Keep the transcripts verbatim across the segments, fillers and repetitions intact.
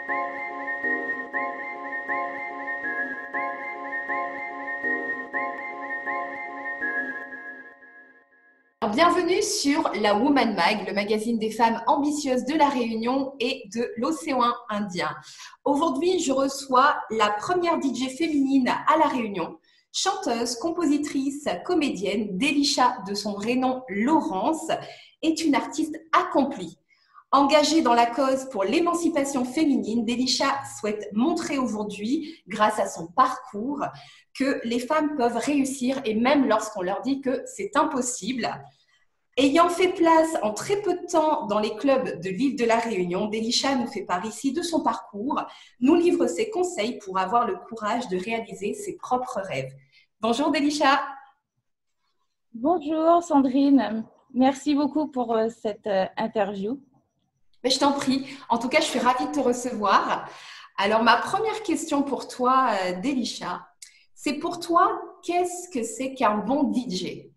Bienvenue sur la Woman Mag, le magazine des femmes ambitieuses de la Réunion et de l'océan Indien. Aujourd'hui, je reçois la première D J féminine à la Réunion, chanteuse, compositrice, comédienne. Delisha, de son vrai nom Laurence, est une artiste accomplie. Engagée dans la cause pour l'émancipation féminine, Delisha souhaite montrer aujourd'hui, grâce à son parcours, que les femmes peuvent réussir, et même lorsqu'on leur dit que c'est impossible. Ayant fait place en très peu de temps dans les clubs de l'île de la Réunion, Delisha nous fait part ici de son parcours, nous livre ses conseils pour avoir le courage de réaliser ses propres rêves. Bonjour Delisha. Bonjour Sandrine, merci beaucoup pour euh, cette euh, interview. Mais je t'en prie, en tout cas je suis ravie de te recevoir. Alors ma première question pour toi euh, Delisha, c'est pour toi, qu'est-ce que c'est qu'un bon D J?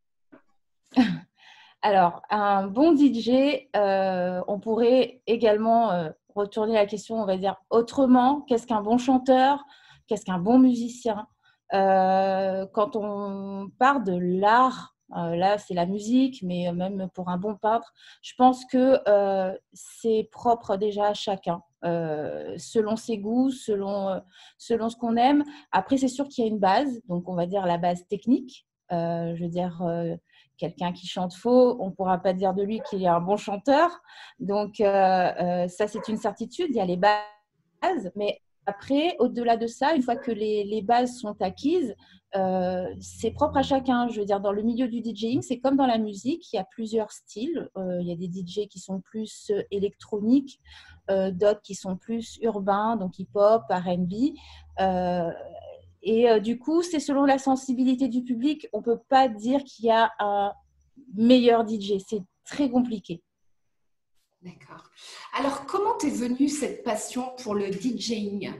Alors, un bon D J, euh, on pourrait également euh, retourner la question, on va dire autrement. Qu'est-ce qu'un bon chanteur? Qu'est-ce qu'un bon musicien? Euh, quand on part de l'art, euh, là c'est la musique, mais même pour un bon peintre, je pense que euh, c'est propre déjà à chacun, euh, selon ses goûts, selon, euh, selon ce qu'on aime. Après, c'est sûr qu'il y a une base, donc on va dire la base technique. Euh, je veux dire, euh, quelqu'un qui chante faux, on ne pourra pas dire de lui qu'il est un bon chanteur. Donc, euh, euh, ça, c'est une certitude. Il y a les bases. Mais après, au-delà de ça, une fois que les, les bases sont acquises, euh, c'est propre à chacun. Je veux dire, dans le milieu du DJing, c'est comme dans la musique. Il y a plusieurs styles. Euh, il y a des D J qui sont plus électroniques, euh, d'autres qui sont plus urbains, donc hip-hop, R and B. Euh, Et euh, du coup, c'est selon la sensibilité du public. On ne peut pas dire qu'il y a un meilleur D J. C'est très compliqué. D'accord. Alors, comment t'es venue cette passion pour le DJing?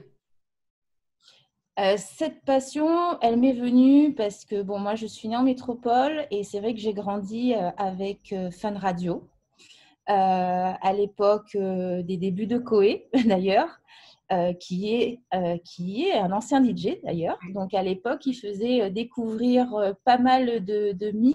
Euh, cette passion, elle m'est venue parce que, bon, moi, je suis née en métropole et c'est vrai que j'ai grandi euh, avec euh, Fun Radio, euh, à l'époque euh, des débuts de Koé, d'ailleurs. Euh, qui, est, euh, qui est un ancien D J d'ailleurs. Donc à l'époque, il faisait euh, découvrir euh, pas mal de, de mix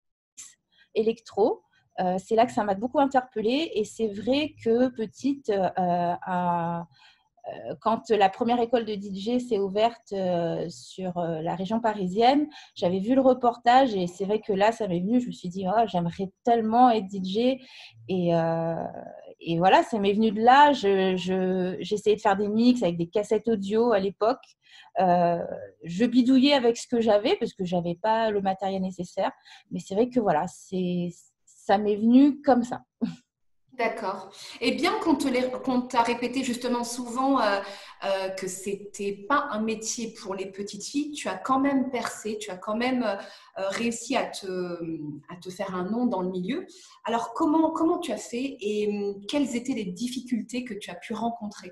électro. Euh, c'est là que ça m'a beaucoup interpellée et c'est vrai que petite, euh, à, quand la première école de D J s'est ouverte euh, sur euh, la région parisienne, j'avais vu le reportage et c'est vrai que là, ça m'est venu. Je me suis dit, oh, j'aimerais tellement être D J. Et, euh, et voilà, ça m'est venu de là. Je, je, j'essayais de faire des mix avec des cassettes audio à l'époque. Euh, je bidouillais avec ce que j'avais parce que je n'avais pas le matériel nécessaire. Mais c'est vrai que voilà, c'est, ça m'est venu comme ça. D'accord. Et bien qu'on te l'ait- qu'on t'a répété justement souvent euh, euh, que c'était pas un métier pour les petites filles, tu as quand même percé, tu as quand même euh, euh, réussi à te, à te faire un nom dans le milieu. Alors comment, comment tu as fait et hum, quelles étaient les difficultés que tu as pu rencontrer?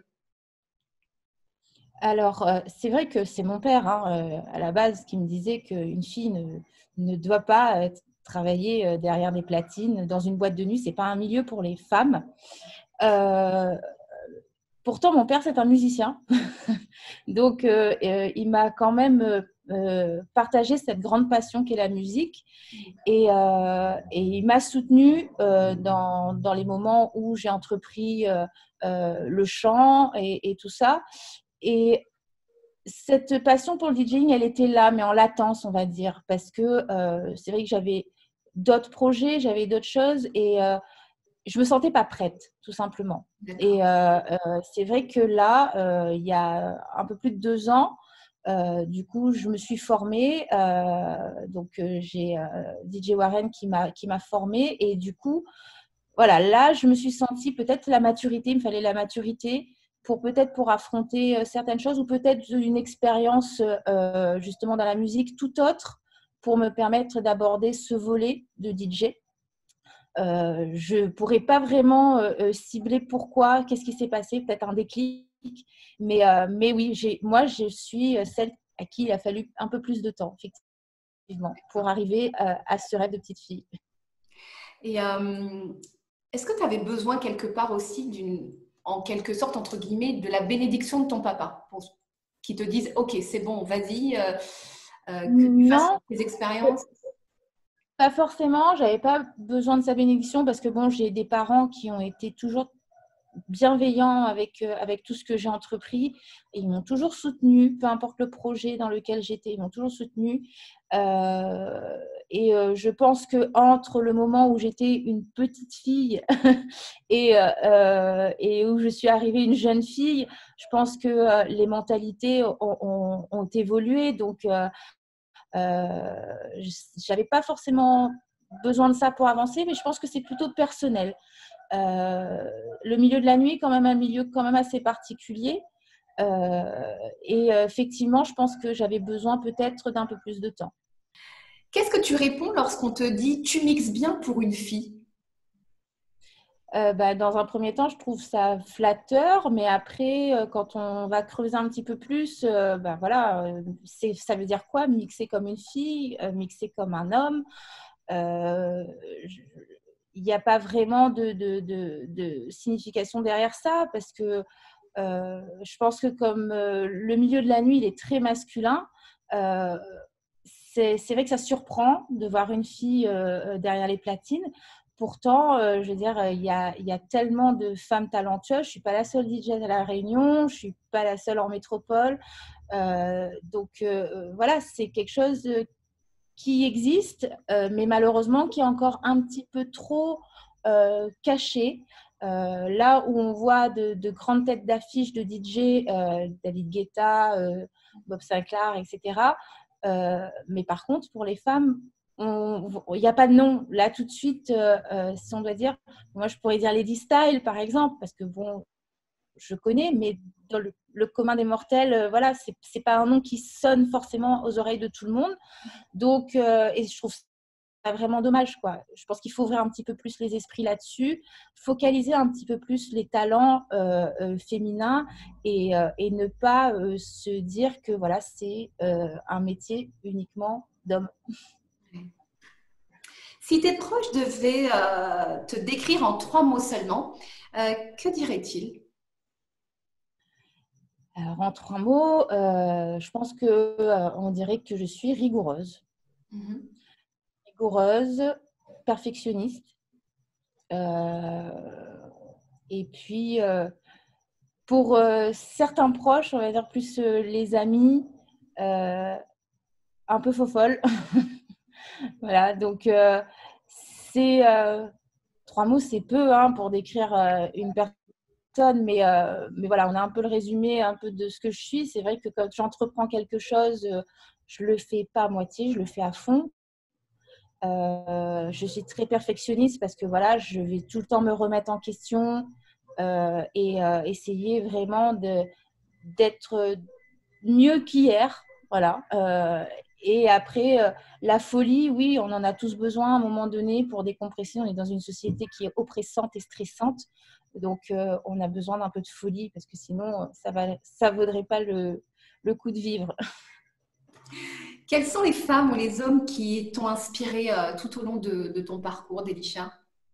Alors, euh, c'est vrai que c'est mon père, hein, euh, à la base, qui me disait qu'une fille ne, ne doit pas euh, travailler euh, derrière des platines dans une boîte de nuit. Ce n'est pas un milieu pour les femmes. Euh, Pourtant, mon père, c'est un musicien. Donc, euh, euh, il m'a quand même euh, euh, partagé cette grande passion qu'est la musique. Et, euh, et il m'a soutenue euh, dans, dans les moments où j'ai entrepris euh, euh, le chant et, et tout ça. Et cette passion pour le DJing, elle était là, mais en latence, on va dire, parce que euh, c'est vrai que j'avais d'autres projets, j'avais d'autres choses et euh, je me sentais pas prête, tout simplement. D'accord. Et euh, euh, c'est vrai que là, euh, il y a un peu plus de deux ans, euh, du coup, je me suis formée. Euh, donc, euh, j'ai euh, D J Warren qui m'a qui m'a formée et du coup, voilà, là, je me suis sentie peut-être la maturité, il me fallait la maturité pour peut-être pour affronter euh, certaines choses ou peut-être une expérience euh, justement dans la musique tout autre pour me permettre d'aborder ce volet de D J. Euh, je ne pourrais pas vraiment euh, euh, cibler pourquoi, qu'est-ce qui s'est passé, peut-être un déclic, mais, euh, mais oui, j'ai, moi, je suis celle à qui il a fallu un peu plus de temps, effectivement, pour arriver euh, à ce rêve de petite fille. Et euh, est-ce que tu avais besoin quelque part aussi d'une en quelque sorte, entre guillemets, de la bénédiction de ton papa, pour, qui te disent, ok, c'est bon, vas-y, euh, euh, que tu fasses Non, tes expériences. pas forcément. J'avais pas besoin de sa bénédiction parce que bon, j'ai des parents qui ont été toujours bienveillants avec, euh, avec tout ce que j'ai entrepris. Et ils m'ont toujours soutenue, peu importe le projet dans lequel j'étais, ils m'ont toujours soutenue. Euh, et euh, je pense qu'entre le moment où j'étais une petite fille et, euh, et où je suis arrivée une jeune fille, je pense que euh, les mentalités ont, ont, ont évolué. Donc, euh, euh, j'avais pas forcément besoin de ça pour avancer, mais je pense que c'est plutôt personnel. Euh, le milieu de la nuit est quand même un milieu quand même assez particulier. Euh, et euh, effectivement, je pense que j'avais besoin peut-être d'un peu plus de temps. Qu'est-ce que tu réponds lorsqu'on te dit tu mixes bien pour une fille? Euh, bah, dans un premier temps, je trouve ça flatteur, mais après, euh, quand on va creuser un petit peu plus, euh, bah, voilà, euh, c'est, ça veut dire quoi? Mixer comme une fille, euh, mixer comme un homme. Euh, je, il n'y a pas vraiment de, de, de, de signification derrière ça parce que euh, je pense que comme euh, le milieu de la nuit il est très masculin, euh, c'est, c'est vrai que ça surprend de voir une fille euh, derrière les platines. Pourtant, euh, je veux dire, il y a, il y a tellement de femmes talentueuses. Je ne suis pas la seule D J à La Réunion, je ne suis pas la seule en métropole. Euh, donc euh, voilà, c'est quelque chose qui existe, euh, mais malheureusement qui est encore un petit peu trop euh, caché. Euh, là où on voit de, de grandes têtes d'affiche de D J, euh, David Guetta, euh, Bob Sinclair, et cetera. Euh, mais par contre, pour les femmes, il n'y a pas de nom. Là, tout de suite, euh, euh, si on doit dire, moi, je pourrais dire Lady Style, par exemple, parce que bon, je connais, mais dans le, le commun des mortels, euh, voilà, c'est, c'est pas un nom qui sonne forcément aux oreilles de tout le monde. Donc, euh, et je trouve ça vraiment dommage, quoi. Je pense qu'il faut ouvrir un petit peu plus les esprits là-dessus, focaliser un petit peu plus les talents euh, euh, féminins et, euh, et ne pas euh, se dire que voilà, c'est euh, un métier uniquement d'hommes. Si tes proches devaient euh, te décrire en trois mots seulement, euh, que diraient-ils? Alors, en trois mots, euh, je pense que euh, on dirait que je suis rigoureuse. Mhm. Rigoureuse, perfectionniste. Euh, et puis, euh, pour euh, certains proches, on va dire plus euh, les amis, euh, un peu faux-folle. Voilà, donc euh, c'est euh, trois mots, c'est peu hein, pour décrire euh, une personne, mais, euh, mais voilà, on a un peu le résumé un peu de ce que je suis. C'est vrai que quand j'entreprends quelque chose, euh, je le fais pas à moitié, je le fais à fond. Euh, je suis très perfectionniste parce que voilà, je vais tout le temps me remettre en question euh, et euh, essayer vraiment de, d'être mieux qu'hier. Voilà. Euh, et après, euh, la folie, oui, on en a tous besoin à un moment donné pour décompresser. On est dans une société qui est oppressante et stressante. Donc, euh, on a besoin d'un peu de folie parce que sinon, ça ne ça vaudrait pas le, le coup de vivre. Quelles sont les femmes ou les hommes qui t'ont inspiré euh, tout au long de, de ton parcours, Delisha?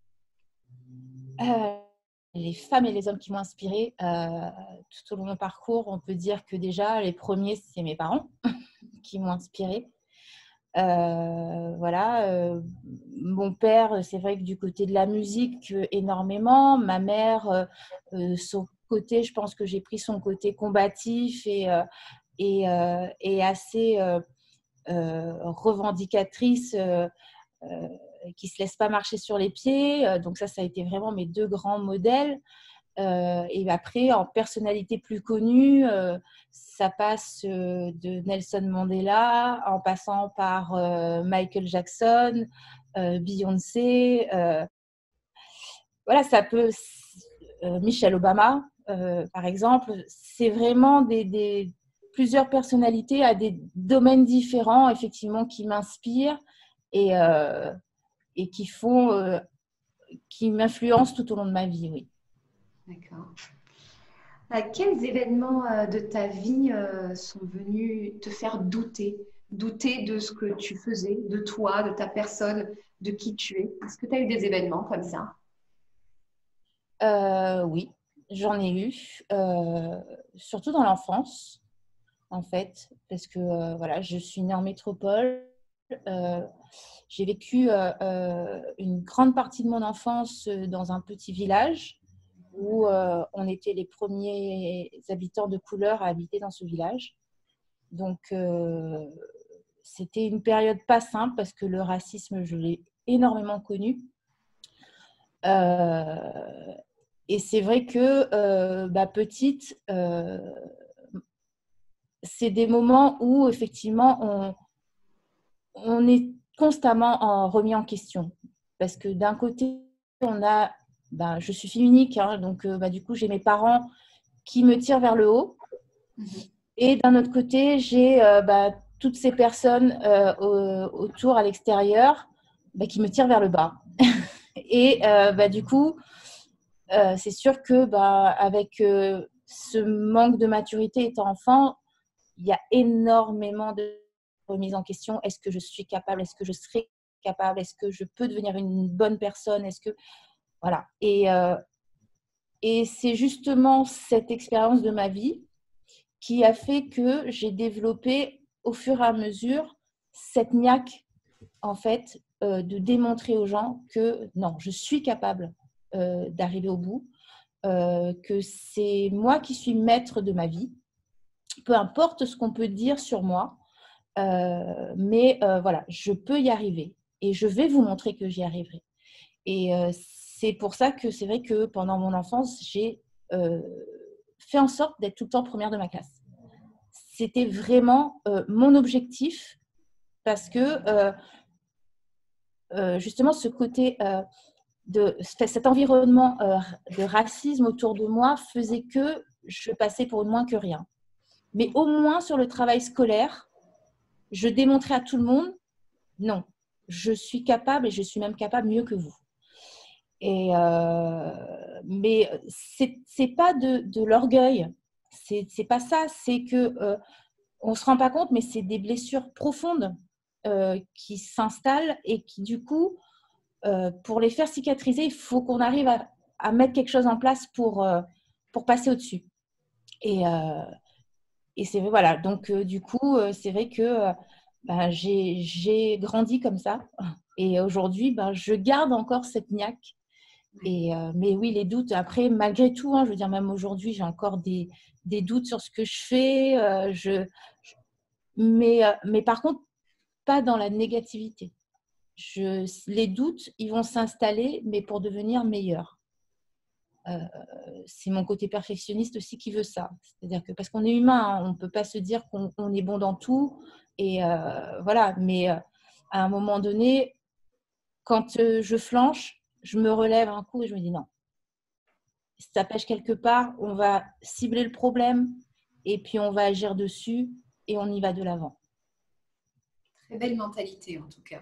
Euh, les femmes et les hommes qui m'ont inspirée euh, tout au long de mon parcours, on peut dire que déjà, les premiers, c'est mes parents qui m'ont inspirée. Euh, voilà, euh, mon père, c'est vrai que du côté de la musique, euh, énormément. Ma mère, euh, euh, son côté, je pense que j'ai pris son côté combatif et, euh, et, euh, et assez euh, euh, revendicatrice, euh, euh, qui ne se laisse pas marcher sur les pieds. Euh, donc ça, ça a été vraiment mes deux grands modèles. Euh, et après, en personnalité plus connue, euh, ça passe euh, de Nelson Mandela en passant par euh, Michael Jackson, euh, Beyoncé. Euh, voilà, ça peut. Euh, Michelle Obama, euh, par exemple. C'est vraiment des, des, plusieurs personnalités à des domaines différents, effectivement, qui m'inspirent et, euh, et qui font, euh, qui m'influencent tout au long de ma vie, oui. D'accord. Euh, quels événements euh, de ta vie euh, sont venus te faire douter, douter de ce que tu faisais, de toi, de ta personne, de qui tu es? Est-ce que tu as eu des événements comme ça? Euh, oui. j'en ai eu, euh, surtout dans l'enfance, en fait, parce que euh, voilà, je suis née en métropole. Euh, j'ai vécu euh, euh, une grande partie de mon enfance dans un petit village où euh, on était les premiers habitants de couleur à habiter dans ce village. Donc, euh, c'était une période pas simple parce que le racisme, je l'ai énormément connu. Euh, et c'est vrai que euh, bah, petite, euh, c'est des moments où effectivement on, on est constamment en, remis en question. Parce que d'un côté, on a, bah, je suis fille unique, hein, donc euh, bah, du coup, j'ai mes parents qui me tirent vers le haut. Mm-hmm. Et d'un autre côté, j'ai euh, bah, toutes ces personnes euh, au, autour, à l'extérieur, bah, qui me tirent vers le bas. Et euh, bah, du coup, euh, c'est sûr que bah, avec euh, ce manque de maturité étant enfant, il y a énormément de remise en question. Est-ce que je suis capable? Est-ce que je serai capable? Est-ce que je peux devenir une bonne personne? Est-ce que voilà. Et, euh, et c'est justement cette expérience de ma vie qui a fait que j'ai développé au fur et à mesure cette niaque, en fait, euh, de démontrer aux gens que non, je suis capable euh, d'arriver au bout, euh, que c'est moi qui suis maître de ma vie, peu importe ce qu'on peut dire sur moi, euh, mais euh, voilà, je peux y arriver et je vais vous montrer que j'y arriverai. Et euh, c'est pour ça que c'est vrai que pendant mon enfance, j'ai euh, fait en sorte d'être tout le temps première de ma classe. C'était vraiment euh, mon objectif parce que euh, euh, justement ce côté euh, de cet environnement euh, de racisme autour de moi faisait que je passais pour moins que rien. Mais au moins sur le travail scolaire, je démontrais à tout le monde, non, je suis capable et je suis même capable mieux que vous. Et euh, mais c'est c'est pas de, de l'orgueil, c'est c'est pas ça, c'est que euh, on se rend pas compte, mais c'est des blessures profondes euh, qui s'installent et qui du coup, euh, pour les faire cicatriser, il faut qu'on arrive à, à mettre quelque chose en place pour euh, pour passer au-dessus. Et euh, et c'est voilà, donc euh, du coup, euh, c'est vrai que euh, ben, j'ai j'ai grandi comme ça. Et aujourd'hui, ben, je garde encore cette niaque. Et, euh, mais oui, les doutes, après, malgré tout, hein, je veux dire, même aujourd'hui, j'ai encore des, des doutes sur ce que je fais. Euh, je, je, mais, euh, mais par contre, pas dans la négativité. Je, les doutes, ils vont s'installer, mais pour devenir meilleurs. Euh, c'est mon côté perfectionniste aussi qui veut ça. C'est-à-dire que parce qu'on est humain, hein, on ne peut pas se dire qu'on on est bon dans tout. Et euh, voilà, mais euh, à un moment donné, quand euh, je flanche, je me relève un coup et je me dis non. Si ça pêche quelque part, on va cibler le problème et puis on va agir dessus et on y va de l'avant. Très belle mentalité en tout cas.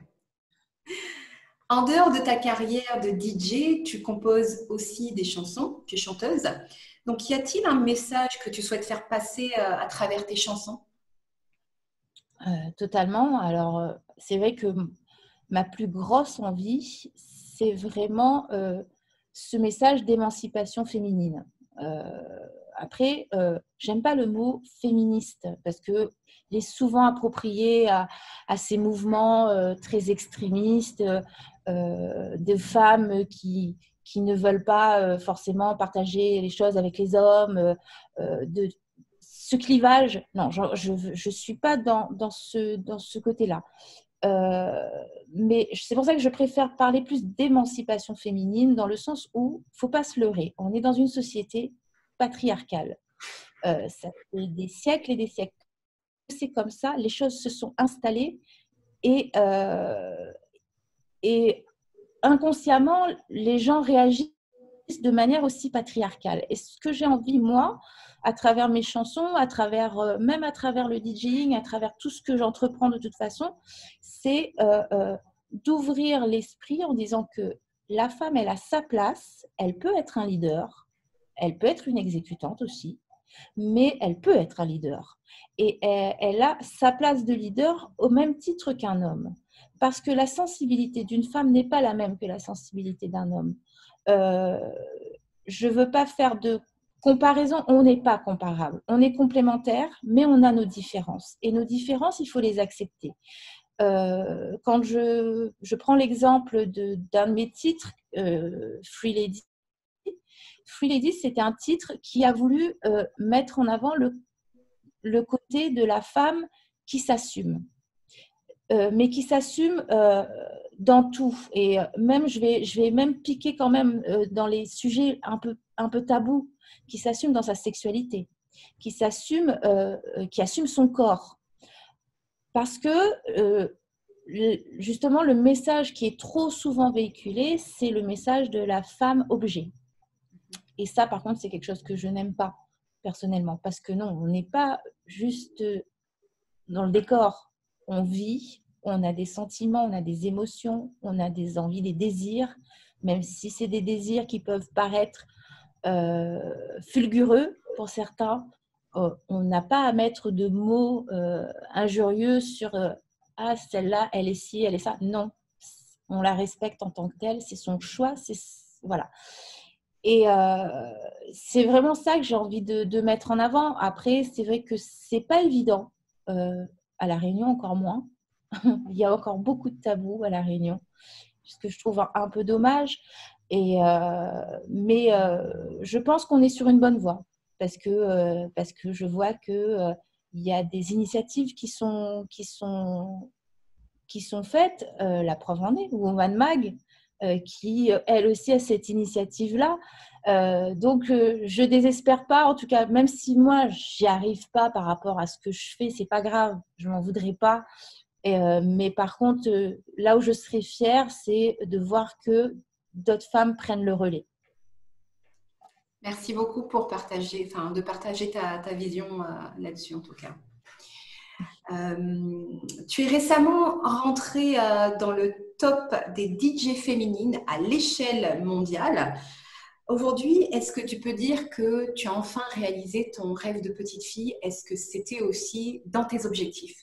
En dehors de ta carrière de D J, tu composes aussi des chansons, tu es chanteuse. Donc, y a-t-il un message que tu souhaites faire passer à travers tes chansons? euh, Totalement. Alors, euh, c'est vrai que ma plus grosse envie, c'est vraiment euh, ce message d'émancipation féminine. Euh, après, euh, j'aime pas le mot féministe parce que il est souvent approprié à, à ces mouvements euh, très extrémistes euh, de femmes qui, qui ne veulent pas euh, forcément partager les choses avec les hommes, euh, de ce clivage. Non, je ne suis pas dans, dans ce, dans ce côté-là. Euh, mais c'est pour ça que je préfère parler plus d'émancipation féminine dans le sens où il ne faut pas se leurrer. On est dans une société patriarcale. Euh, ça fait des siècles et des siècles. C'est comme ça, les choses se sont installées et, euh, et inconsciemment, les gens réagissent de manière aussi patriarcale. Et ce que j'ai envie, moi, à travers mes chansons, à travers, euh, même à travers le DJing, à travers tout ce que j'entreprends de toute façon, c'est euh, euh, d'ouvrir l'esprit en disant que la femme, elle a sa place, elle peut être un leader, elle peut être une exécutante aussi, mais elle peut être un leader. Et elle, elle a sa place de leader au même titre qu'un homme. Parce que la sensibilité d'une femme n'est pas la même que la sensibilité d'un homme. Euh, je ne veux pas faire de comparaison, on n'est pas comparable. On est complémentaires, mais on a nos différences. Et nos différences, il faut les accepter. Euh, quand je, je prends l'exemple de, d'un de mes titres, euh, Free Lady, Free Lady, c'était un titre qui a voulu euh, mettre en avant le, le côté de la femme qui s'assume. Euh, mais qui s'assume euh, dans tout. Et même, je vais, je vais même piquer quand même euh, dans les sujets un peu, un peu tabous, qui s'assume dans sa sexualité, qui s'assume, euh, qui assume son corps. Parce que euh, le, justement, le message qui est trop souvent véhiculé, c'est le message de la femme objet. Et ça, par contre, c'est quelque chose que je n'aime pas personnellement. Parce que non, on n'est pas juste dans le décor. On vit, on a des sentiments, on a des émotions, on a des envies, des désirs, même si c'est des désirs qui peuvent paraître euh, fulgureux pour certains. Euh, on n'a pas à mettre de mots euh, injurieux sur euh, « Ah, celle-là, elle est ci, elle est ça ». Non, on la respecte en tant que telle, c'est son choix, c'est, voilà. Et euh, c'est vraiment ça que j'ai envie de, de mettre en avant. Après, c'est vrai que c'est pas évident. Euh, à La Réunion, encore moins. Il y a encore beaucoup de tabous à La Réunion, ce que je trouve un, un peu dommage. Et, euh, mais euh, je pense qu'on est sur une bonne voie parce que, euh, parce que je vois qu'il euh, y a des initiatives qui sont, qui sont, qui sont faites. Euh, la preuve en est, Woman Mag, euh, qui, elle aussi, a cette initiative-là. Euh, donc, euh, je ne désespère pas. En tout cas, même si moi, j'y arrive pas par rapport à ce que je fais, c'est pas grave. Je m'en voudrais pas. Et, euh, mais par contre, euh, là où je serais fière, c'est de voir que d'autres femmes prennent le relais. Merci beaucoup pour partager, enfin, de partager ta, ta vision euh, là-dessus, en tout cas. Euh, tu es récemment rentrée euh, dans le top des D J féminines à l'échelle mondiale. Aujourd'hui, est-ce que tu peux dire que tu as enfin réalisé ton rêve de petite fille? Est-ce que c'était aussi dans tes objectifs?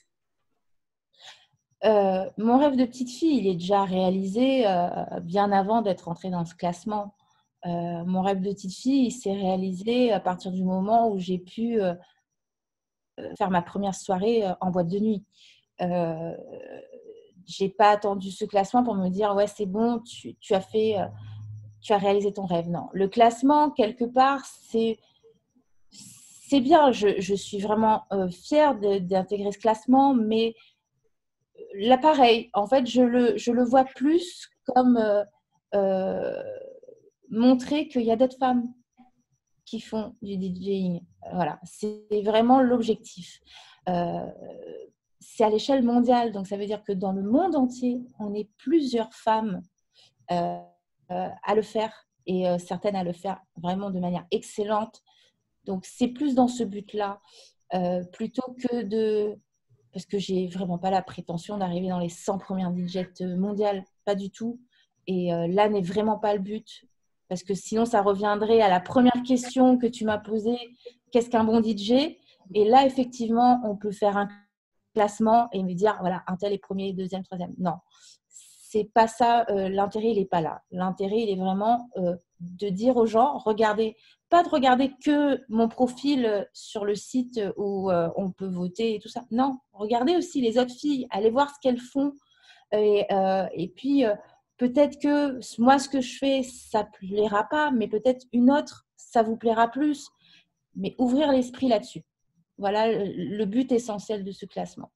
Euh, mon rêve de petite fille, il est déjà réalisé euh, bien avant d'être entrée dans ce classement. Euh, mon rêve de petite fille, il s'est réalisé à partir du moment où j'ai pu euh, faire ma première soirée euh, en boîte de nuit. Euh, j'ai pas attendu ce classement pour me dire ouais c'est bon, tu, tu as fait, euh, tu as réalisé ton rêve. Non, le classement quelque part c'est c'est bien. Je, je suis vraiment euh, fière de, d'intégrer ce classement, mais là, pareil, en fait, je le, je le vois plus comme euh, euh, montrer qu'il y a d'autres femmes qui font du DJing. Voilà, c'est vraiment l'objectif. Euh, c'est à l'échelle mondiale, donc ça veut dire que dans le monde entier, on est plusieurs femmes euh, euh, à le faire et euh, certaines à le faire vraiment de manière excellente. Donc, c'est plus dans ce but-là, euh, plutôt que de... Parce que j'ai vraiment pas la prétention d'arriver dans les cent premières D J mondiales, pas du tout. Et euh, là n'est vraiment pas le but. Parce que sinon, ça reviendrait à la première question que tu m'as posée, qu'est-ce qu'un bon D J? Et là, effectivement, on peut faire un classement et me dire, voilà, un tel est premier, deuxième, troisième. Non, c'est pas ça. Euh, l'intérêt, il n'est pas là. L'intérêt, il est vraiment euh, de dire aux gens, regardez, pas de regarder que mon profil sur le site où euh, on peut voter et tout ça. Non, regardez aussi les autres filles, allez voir ce qu'elles font. Et, euh, et puis, euh, peut-être que moi, ce que je fais, ça ne plaira pas, mais peut-être une autre, ça vous plaira plus. Mais ouvrir l'esprit là-dessus. Voilà le, le but essentiel de ce classement.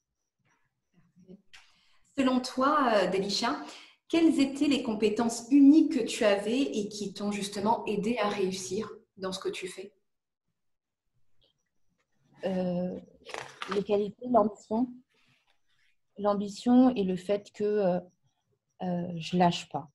Selon toi, euh, Delisha, quelles étaient les compétences uniques que tu avais et qui t'ont justement aidé à réussir dans ce que tu fais? euh, Les qualités, l'ambition. L'ambition et le fait que euh, euh, je ne lâche pas.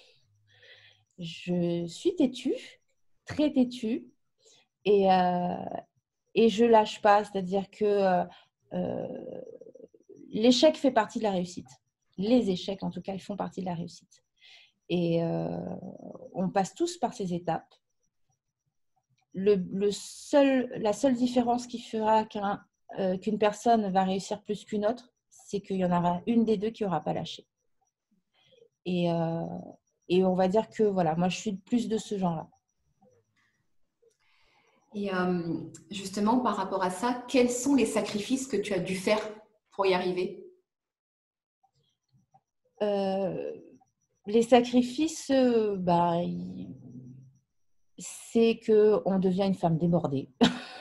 Je suis têtue, très têtue, et, euh, et je ne lâche pas. C'est-à-dire que euh, l'échec fait partie de la réussite. Les échecs, en tout cas, ils font partie de la réussite. Et euh, on passe tous par ces étapes. Le, le seul, la seule différence qui fera qu'un, euh, qu'une personne va réussir plus qu'une autre, c'est qu'il y en aura une des deux qui n'aura pas lâché. Et, euh, et on va dire que, voilà, moi, je suis plus de ce genre-là. Et euh, justement, par rapport à ça, quels sont les sacrifices que tu as dû faire pour y arriver? Euh, les sacrifices, euh, bah, il- c'est qu'on devient une femme débordée.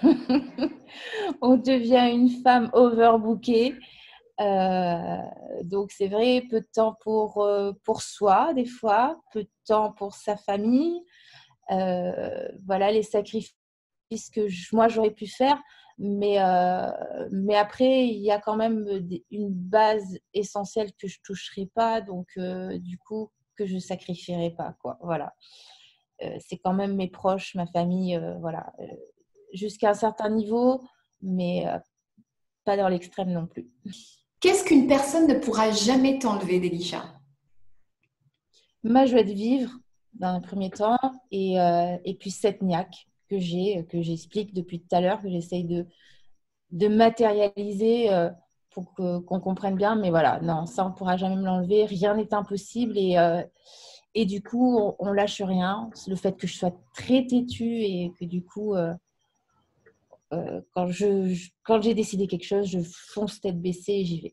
On devient une femme overbookée. Euh, donc, c'est vrai, peu de temps pour, euh, pour soi, des fois, peu de temps pour sa famille. Euh, voilà les sacrifices que je- moi, j'aurais pu faire. Mais, euh, mais après, il y a quand même des- une base essentielle que je ne toucherai pas. Donc, euh, du coup, que je ne sacrifierai pas, quoi. Voilà. Euh, c'est quand même mes proches, ma famille, euh, voilà. Euh, jusqu'à un certain niveau, mais euh, pas dans l'extrême non plus. Qu'est-ce qu'une personne ne pourra jamais t'enlever, Delisha? Ma joie de vivre, dans un premier temps, et, euh, et puis cette niaque que j'ai, que j'explique depuis tout à l'heure, que j'essaye de, de matérialiser euh, pour que, qu'on comprenne bien. Mais voilà, non, ça, on ne pourra jamais me l'enlever. Rien n'est impossible. Et, euh, et du coup, on, on lâche rien. C'est le fait que je sois très têtue et que du coup, euh, euh, quand, je, je- quand j'ai décidé quelque chose, je fonce tête baissée et j'y vais.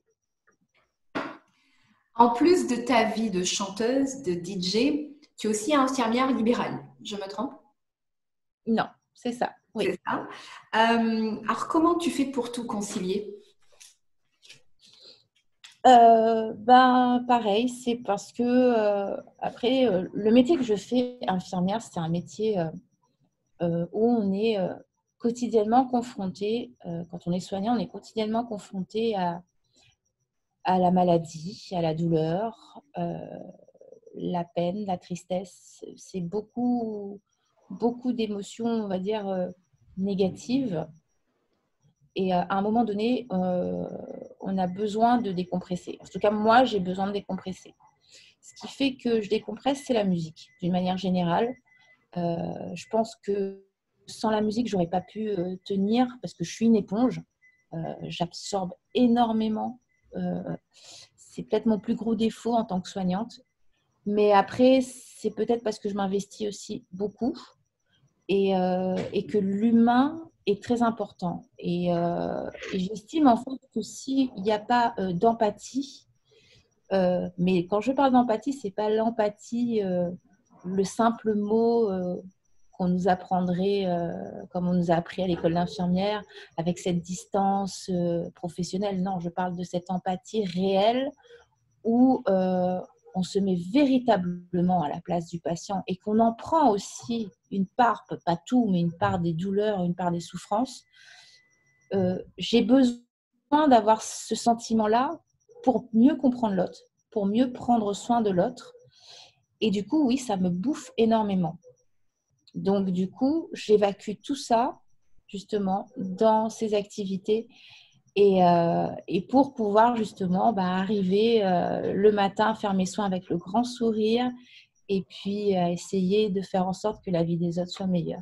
En plus de ta vie de chanteuse, de D J, tu es aussi infirmière libérale. Je me trompe? Non, c'est ça, C'est oui. ça. Euh, alors, comment tu fais pour tout concilier? Euh, ben, pareil, c'est parce que, euh, après, euh, le métier que je fais, infirmière, c'est un métier euh, euh, où on est euh, quotidiennement confronté, euh, quand on est soignant, on est quotidiennement confronté à, à la maladie, à la douleur, euh, la peine, la tristesse. C'est beaucoup, beaucoup d'émotions, on va dire, euh, négatives. Et euh, à un moment donné, euh, on a besoin de décompresser. En tout cas, moi, j'ai besoin de décompresser. Ce qui fait que je décompresse, c'est la musique, d'une manière générale. Euh, je pense que sans la musique, j'aurais pas pu euh, tenir parce que je suis une éponge. Euh, J'absorbe énormément. Euh, c'est peut-être mon plus gros défaut en tant que soignante. Mais après, c'est peut-être parce que je m'investis aussi beaucoup et, euh, et que l'humain est très important. Et, euh, et j'estime en fait que s'il n'y a pas euh, d'empathie, euh, mais quand je parle d'empathie, c'est pas l'empathie, euh, le simple mot euh, qu'on nous apprendrait, euh, comme on nous a appris à l'école d'infirmière, avec cette distance euh, professionnelle. Non, je parle de cette empathie réelle où euh, on se met véritablement à la place du patient et qu'on en prend aussi une part, pas tout, mais une part des douleurs, une part des souffrances. Euh, j'ai besoin d'avoir ce sentiment-là pour mieux comprendre l'autre, pour mieux prendre soin de l'autre. Et du coup, oui, ça me bouffe énormément. Donc, du coup, j'évacue tout ça, justement, dans ces activités. Et, euh, et pour pouvoir, justement, bah, arriver euh, le matin, faire mes soins avec le grand sourire et puis euh, essayer de faire en sorte que la vie des autres soit meilleure.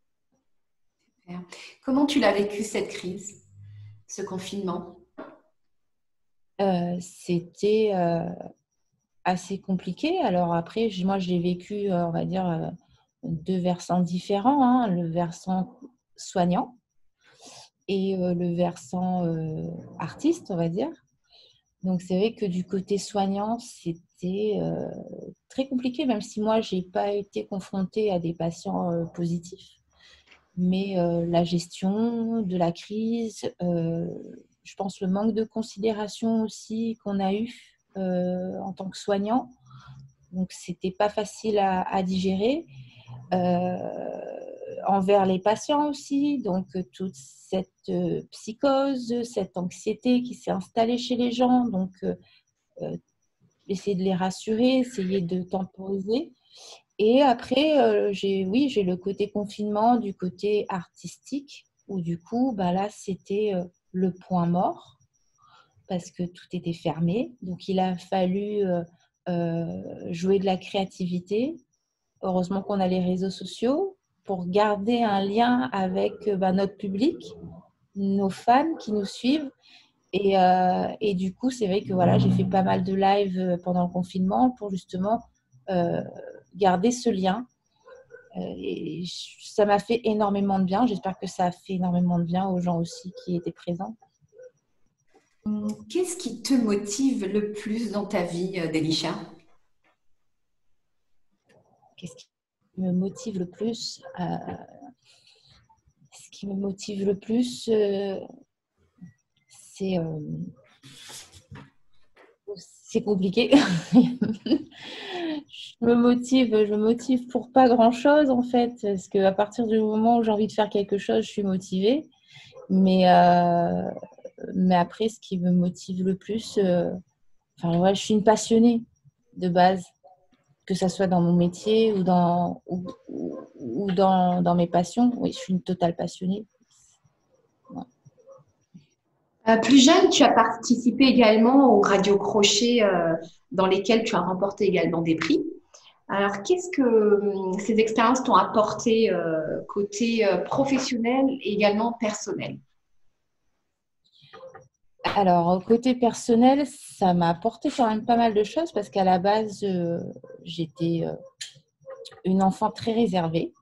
Comment tu l'as vécu cette crise, ce confinement? Euh, c'était euh, assez compliqué. Alors après, moi, je l'ai vécu, euh, on va dire, euh, deux versants différents, hein, le versant soignant et euh, le versant euh, artiste, on va dire. Donc, c'est vrai que du côté soignant, c'était euh, très compliqué, même si moi, je n'ai pas été confrontée à des patients euh, positifs. Mais euh, la gestion de la crise, euh, je pense le manque de considération aussi qu'on a eu euh, en tant que soignant. Donc, c'était pas facile à, à digérer. Euh, envers les patients aussi, donc toute cette euh, psychose, cette anxiété qui s'est installée chez les gens, donc euh, euh, essayer de les rassurer, essayer de temporiser. Et après, euh, j'ai, oui, j'ai le côté confinement du côté artistique, où du coup, bah là, c'était euh, le point mort, parce que tout était fermé. Donc, il a fallu euh, euh, jouer de la créativité. Heureusement qu'on a les réseaux sociaux pour garder un lien avec euh, bah, notre public, nos fans qui nous suivent. Et, euh, et du coup, c'est vrai que voilà, j'ai fait pas mal de lives pendant le confinement pour justement euh, garder ce lien Euh, et ça m'a fait énormément de bien. J'espère que ça a fait énormément de bien aux gens aussi qui étaient présents. Qu'est-ce qui te motive le plus dans ta vie, euh, Delisha? Qu'est-ce qui me motive le plus euh, Ce qui me motive le plus, euh, c'est euh, c'est compliqué. je me motive, je me motive pour pas grand-chose en fait, parce qu'à partir du moment où j'ai envie de faire quelque chose, je suis motivée. Mais, euh, mais après, ce qui me motive le plus, euh, enfin, ouais, je suis une passionnée de base, que ça soit dans mon métier ou dans, ou, ou, ou dans, dans mes passions. Oui, je suis une totale passionnée. Ouais. Euh, plus jeune, tu as participé également aux radios crochets euh, dans lesquelles tu as remporté également des prix. Alors, qu'est-ce que euh, ces expériences t'ont apporté euh, côté euh, professionnel et également personnel? Alors, côté personnel, ça m'a apporté quand même pas mal de choses parce qu'à la base, euh, j'étais euh, une enfant très réservée.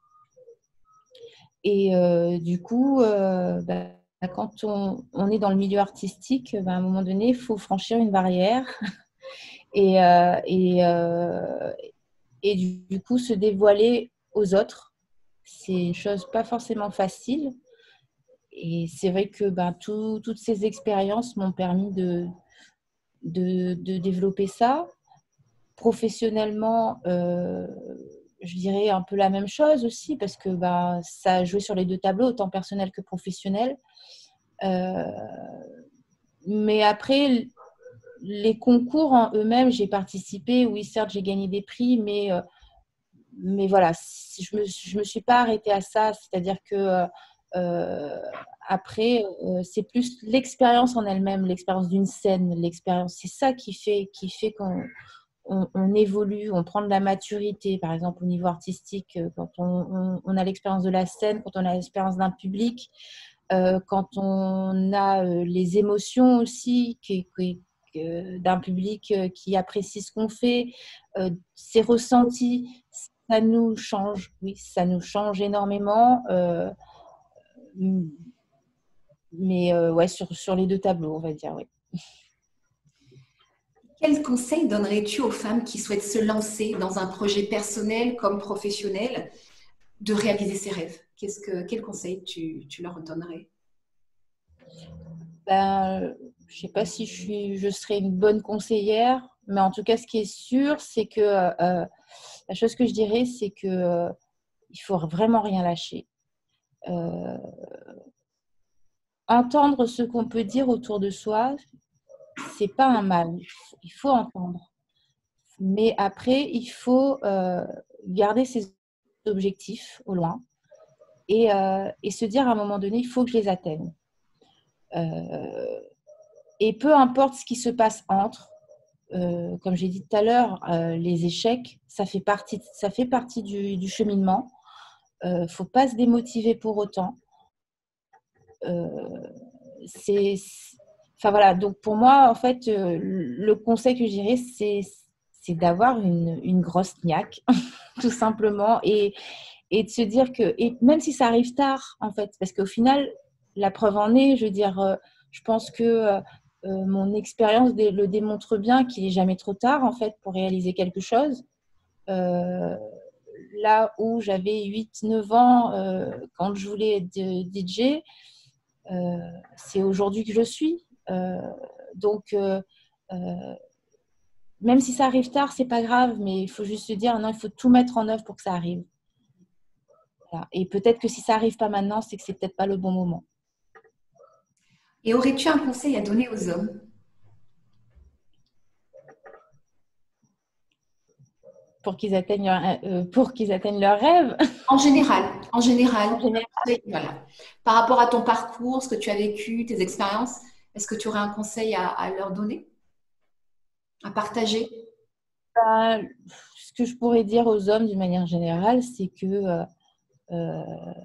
Et euh, du coup, euh, bah, quand on, on est dans le milieu artistique, bah, à un moment donné, il faut franchir une barrière et, euh, et, euh, et du, du coup se dévoiler aux autres. C'est une chose pas forcément facile. Et c'est vrai que ben, tout, toutes ces expériences m'ont permis de, de, de développer ça. Professionnellement, euh, je dirais un peu la même chose aussi, parce que ben, ça a joué sur les deux tableaux, autant personnel que professionnel. Euh, mais après, les concours en eux-mêmes, j'ai participé. Oui, certes, j'ai gagné des prix, mais, euh, mais voilà, je ne me, je me suis pas arrêtée à ça. C'est-à-dire que euh, après, euh, c'est plus l'expérience en elle-même, l'expérience d'une scène, l'expérience. C'est ça qui fait, qui fait qu'on on, on évolue, on prend de la maturité, par exemple au niveau artistique, euh, quand on, on, on a l'expérience de la scène, quand on a l'expérience d'un public, euh, quand on a euh, les émotions aussi qui, qui, qui, d'un public euh, qui apprécie ce qu'on fait, euh, ses ressentis, ça nous change, oui, ça nous change énormément. Euh, mais euh, ouais, sur, sur les deux tableaux, on va dire, oui. Quel conseil donnerais-tu aux femmes qui souhaitent se lancer dans un projet personnel comme professionnel de réaliser ses rêves? Qu'est-ce que, quel conseil tu, tu leur donnerais? Ben, je ne sais pas si je, suis, je serai une bonne conseillère, mais en tout cas, ce qui est sûr, c'est que euh, la chose que je dirais, c'est que euh, il faut vraiment rien lâcher. Euh, entendre ce qu'on peut dire autour de soi, c'est pas un mal. Il faut entendre. Mais après, il faut euh, garder ses objectifs au loin et, euh, et se dire à un moment donné, il faut que je les atteigne. Euh, et peu importe ce qui se passe entre, euh, comme j'ai dit tout à l'heure, euh, les échecs, ça fait partie, ça fait partie du, du cheminement. Il ne faut pas se démotiver pour autant. Euh, c'est, enfin voilà, donc pour moi, en fait, euh, le conseil que je dirais, c'est, c'est d'avoir une, une grosse niaque, tout simplement, et, et de se dire que, et même si ça arrive tard, en fait, parce qu'au final, la preuve en est, je veux dire, euh, je pense que euh, mon expérience dé- le démontre bien qu'il n'est jamais trop tard, en fait, pour réaliser quelque chose. Euh, là où j'avais huit neuf ans, euh, quand je voulais être D J, euh, c'est aujourd'hui que je suis. Euh, donc, euh, euh, même si ça arrive tard, c'est pas grave, mais il faut juste se dire, non, il faut tout mettre en œuvre pour que ça arrive. Voilà. Et peut-être que si ça arrive pas maintenant, c'est que c'est peut-être pas le bon moment. Et aurais-tu un conseil à donner aux hommes? Pour qu'ils atteignent, leur, euh, pour qu'ils atteignent leurs rêves. En général, en général, En général, voilà. Par rapport à ton parcours, ce que tu as vécu, tes expériences, est-ce que tu aurais un conseil à, à leur donner, à partager? bah, ce que je pourrais dire aux hommes d'une manière générale, c'est que euh, euh,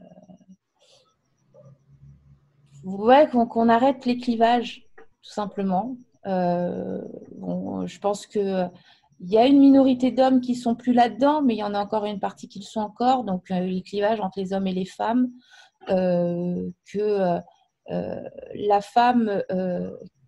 ouais, qu'on qu'on arrête les clivages, tout simplement. Euh, bon, je pense que il y a une minorité d'hommes qui sont plus là-dedans, mais il y en a encore une partie qui le sont encore. Donc, euh, les clivages entre les hommes et les femmes, euh, que euh, euh, la femme, euh,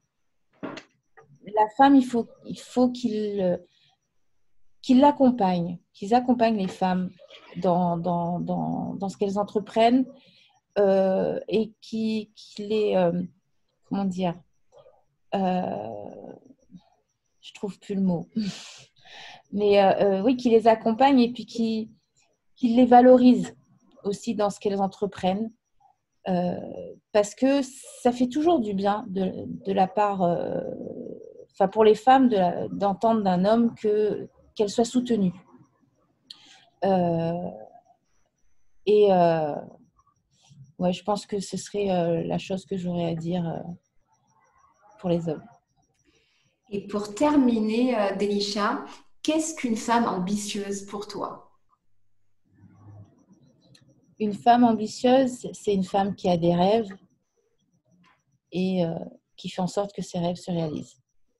la femme, il faut, il faut qu'il, qu'ils l'accompagnent, qu'ils accompagnent les femmes dans, dans, dans, dans ce qu'elles entreprennent euh, et qui, qui les, euh, comment dire, euh, je trouve plus le mot. Mais euh, euh, oui, qui les accompagne et puis qui, qui les valorise aussi dans ce qu'elles entreprennent. Euh, parce que ça fait toujours du bien de, de la part, euh, enfin pour les femmes, de la, d'entendre d'un homme que, qu'elles soient soutenues. Euh, et euh, ouais, je pense que ce serait euh, la chose que j'aurais à dire euh, pour les hommes. Et pour terminer, euh, Delisha, qu'est-ce qu'une femme ambitieuse pour toi? Une femme ambitieuse, c'est une femme qui a des rêves et euh, qui fait en sorte que ses rêves se réalisent.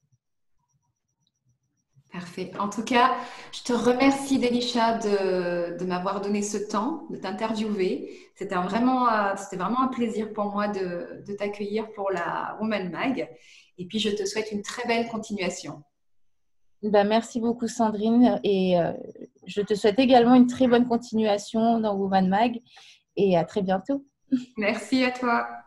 Parfait. En tout cas, je te remercie, Delisha, de, de m'avoir donné ce temps, de t'interviewer. C'était un vraiment, euh, c'était vraiment un plaisir pour moi de, de t'accueillir pour la Woman Mag. Et puis, je te souhaite une très belle continuation. Ben, merci beaucoup Sandrine et euh, je te souhaite également une très bonne continuation dans Woman Mag et à très bientôt. Merci à toi.